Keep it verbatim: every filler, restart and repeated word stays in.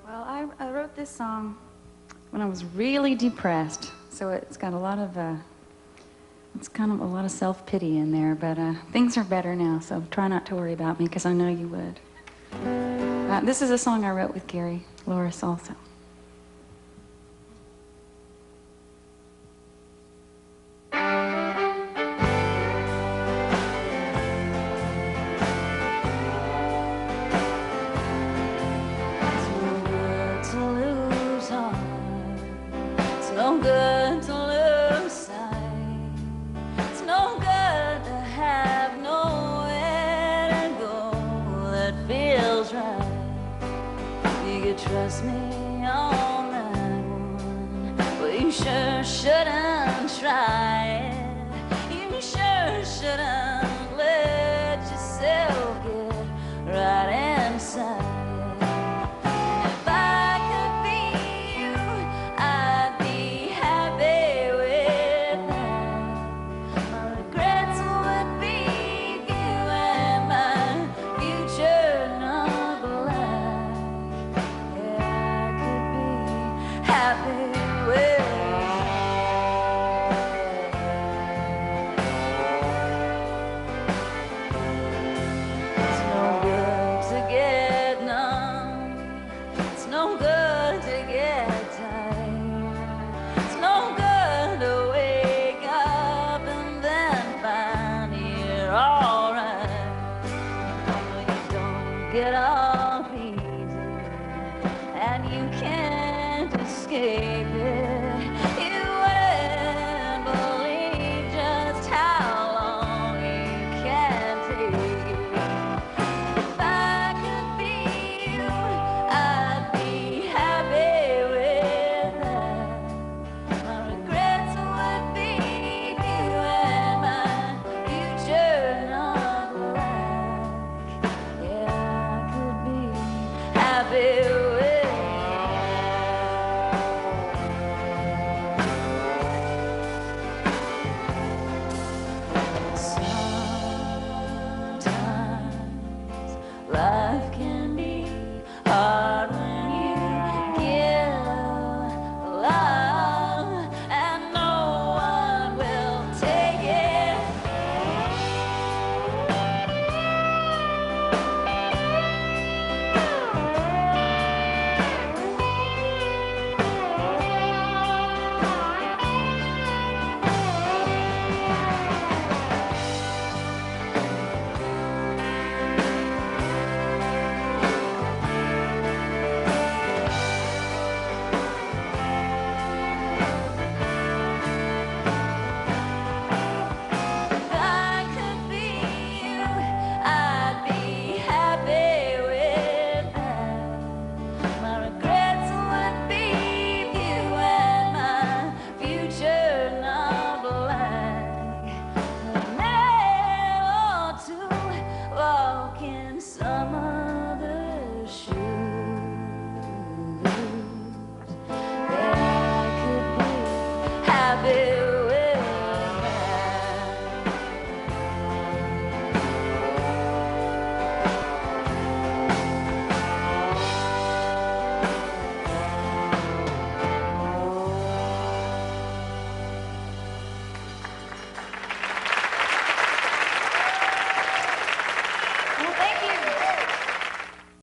Well, I, I wrote this song when I was really depressed, so it's got a lot of, uh, it's kind of a lot of self-pity in there, but uh, things are better now, so try not to worry about me, because I know you would. Uh, this is a song I wrote with Gary Louris also. No good to lose sight. It's no good to have nowhere to go that feels right. You could trust me on that one, but you sure shouldn't try it. You sure shouldn't let yourself get right inside. Get off easy, and you can't escape it. You wouldn't believe just how long you can take it. If I could be you, I'd be happy with that. My regrets would be you and my future not black. Yeah, happy